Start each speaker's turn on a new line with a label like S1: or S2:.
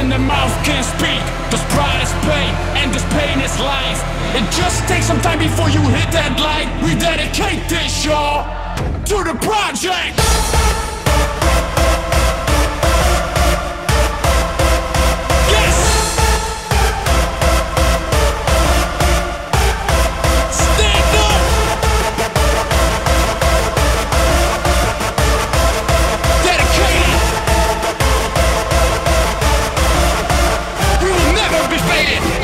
S1: when the mouth can't speak. Cause pride is pain, and this pain is life. It just takes some time before you hit that light. We dedicate this, y'all, to the project. Yes! Stand up! Dedicated! We will never be faded!